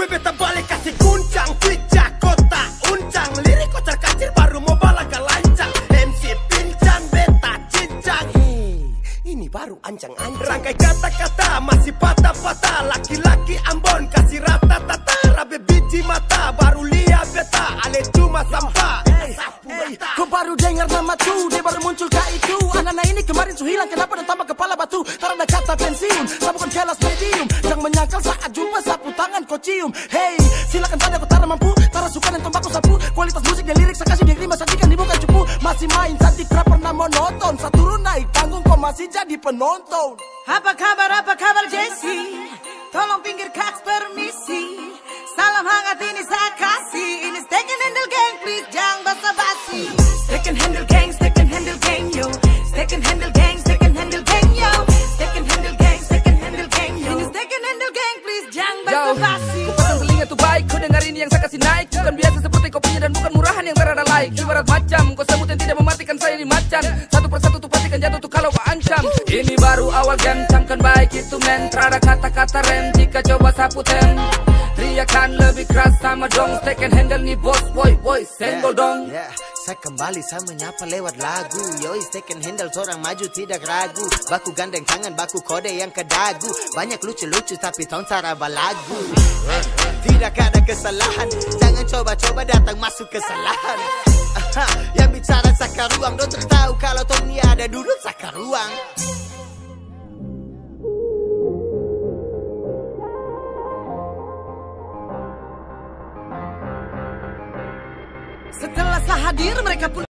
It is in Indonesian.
beta balik kasih guncang, pijak kota uncang, lirik kocar kacir baru mau balaga lancang, MC pincang beta cincang. Ini baru ancang-ancang. Rangkai kata-kata masih patah-patah, laki-laki Ambon kasih rata-tata, rabe biji mata baru lihat beta, ale cuma sampah. Kau baru dengar nama tuh, dia baru muncul kah itu. Anak-anak ini kemarin su hilang, kenapa dan tambah kepala batu. Tak ada kata pensiun, sabukan kelas medium. Jangan menyangkal saat jumpa sapu tangan kau cium. Hey, silakan tanda kau tara mampu, tara suka dan tembakau sapu. Kualitas musik dan lirik saya kasih diterima, sajikan dibuka cupu. Masih main cantik, tak pernah monoton. Saat turun naik panggung kau masih jadi penonton. Apa kabar Jesse? Tolong pinggir kaks permisi. Salam hangat ini saya kasih. Ini Steak and Handle Gang, please jangan basa-basi. Steak and Handle Gang, Steak and Handle Gang, yo. Steak and Handle Gang, Steak and Handle Gang, yo. Steak and Handle Gang, Steak and Handle Gang, yo. Ini Steak and Handle Gang, please jangan basa-basi. Kau pasang telinga tuh baik, kau dengar ini yang saya kasih naik. Bukan biasa seperti kopinya dan bukan murahan yang berada like. Ibarat macam, kau semut yang tidak mematikan saya di macan. Satu persatu tuh pastikan jatuh tuh kalau kau ancam. Ini baru awal game, camkan baik itu men. Terada kata-kata rem, jika coba sapu tem. Teriakan lebih keras sama dong. Steak and Handle nih bos, boy, senggol dong. Saya kembali, saya menyapa lewat lagu. Yoi, Steak and Handle seorang maju tidak ragu. Baku gandeng tangan, baku kode yang ke dagu. Banyak lucu-lucu tapi tahun cara balagu. Tidak ada kesalahan, jangan coba-coba datang masuk kesalahan. Yang bicara sakar ruang, dokter tahu kalau Tony ada duduk sakar ruang. Setelah saya hadir mereka pun